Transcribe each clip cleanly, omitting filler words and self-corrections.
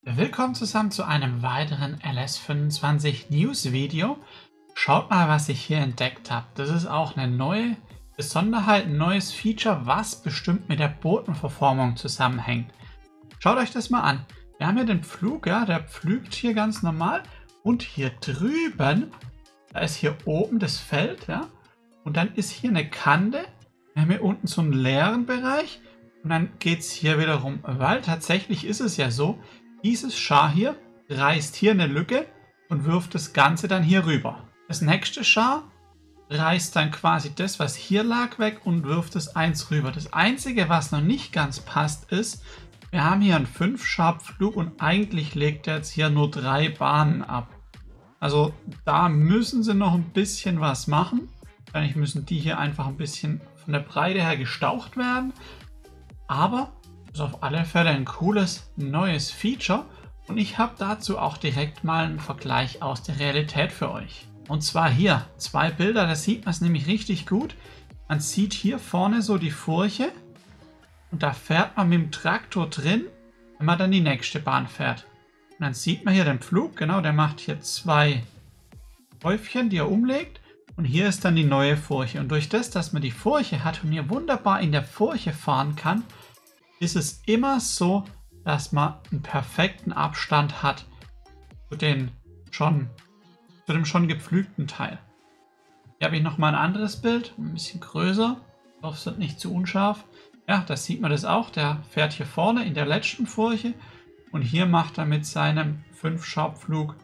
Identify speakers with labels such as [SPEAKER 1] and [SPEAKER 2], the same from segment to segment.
[SPEAKER 1] Willkommen zusammen zu einem weiteren LS25 News Video. Schaut mal, was ich hier entdeckt habe. Das ist auch eine neue Besonderheit, ein neues Feature, was bestimmt mit der Botenverformung zusammenhängt. Schaut euch das mal an. Wir haben hier den Pflug, ja, der pflügt hier ganz normal. Und hier drüben, da ist hier oben das Feld, ja. Und dann ist hier eine Kante. Wir haben hier unten so einen leeren Bereich. Und dann geht es hier wiederum, weil tatsächlich ist es ja so, dieses Schar hier reißt hier eine Lücke und wirft das Ganze dann hier rüber. Das nächste Schar reißt dann quasi das, was hier lag, weg und wirft das eins rüber. Das Einzige, was noch nicht ganz passt, ist, wir haben hier einen 5-Schar-Pflug und eigentlich legt er jetzt hier nur 3 Bahnen ab. Also da müssen sie noch ein bisschen was machen. Wahrscheinlich müssen die hier einfach ein bisschen von der Breite her gestaucht werden. Aber ist auf alle Fälle ein cooles neues Feature und ich habe dazu auch direkt mal einen Vergleich aus der Realität für euch. Und zwar hier 2 Bilder, da sieht man es nämlich richtig gut. Man sieht hier vorne so die Furche und da fährt man mit dem Traktor drin, wenn man dann die nächste Bahn fährt. Und dann sieht man hier den Pflug, genau, der macht hier 2 Häufchen, die er umlegt. Und hier ist dann die neue Furche. Und durch das, dass man die Furche hat und hier wunderbar in der Furche fahren kann, ist es immer so, dass man einen perfekten Abstand hat zu dem schon gepflügten Teil. Hier habe ich nochmal ein anderes Bild, ein bisschen größer. Ich hoffe, es wird nicht zu unscharf. Ja, da sieht man das auch. Der fährt hier vorne in der letzten Furche und hier macht er mit seinem 5-Schar-Pflug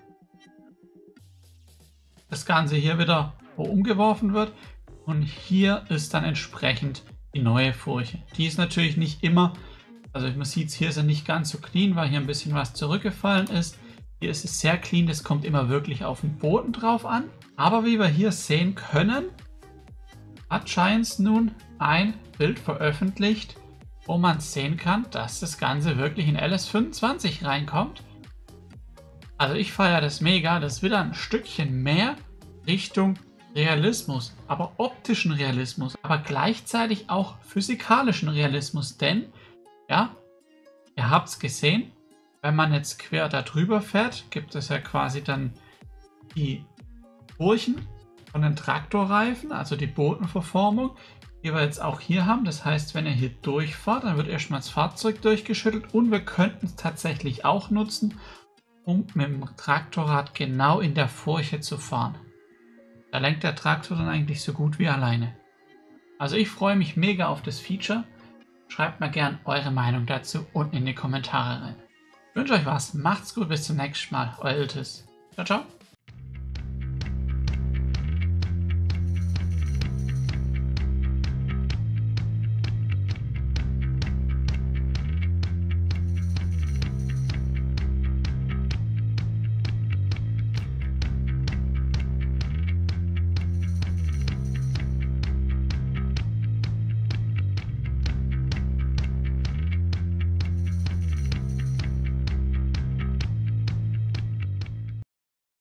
[SPEAKER 1] das Ganze hier wieder, wo umgeworfen wird. Und hier ist dann entsprechend die neue Furche. Die ist natürlich nicht immer, also man sieht es, hier ist er nicht ganz so clean, weil hier ein bisschen was zurückgefallen ist. Hier ist es sehr clean, das kommt immer wirklich auf den Boden drauf an. Aber wie wir hier sehen können, hat Giants nun ein Bild veröffentlicht, wo man sehen kann, dass das Ganze wirklich in LS25 reinkommt. Also ich feiere das mega, das ist wieder ein Stückchen mehr Richtung Realismus, aber optischen Realismus, aber gleichzeitig auch physikalischen Realismus, denn, ja, ihr habt es gesehen, wenn man jetzt quer da drüber fährt, gibt es ja quasi dann die Furchen von den Traktorreifen, also die Botenverformung, die wir jetzt auch hier haben. Das heißt, wenn ihr hier durchfahrt, dann wird erstmal das Fahrzeug durchgeschüttelt und wir könnten es tatsächlich auch nutzen, um mit dem Traktorrad genau in der Furche zu fahren. Da lenkt der Traktor dann eigentlich so gut wie alleine. Also ich freue mich mega auf das Feature. Schreibt mal gern eure Meinung dazu unten in die Kommentare rein. Ich wünsche euch was. Macht's gut. Bis zum nächsten Mal. Euer Iltis. Ciao, ciao.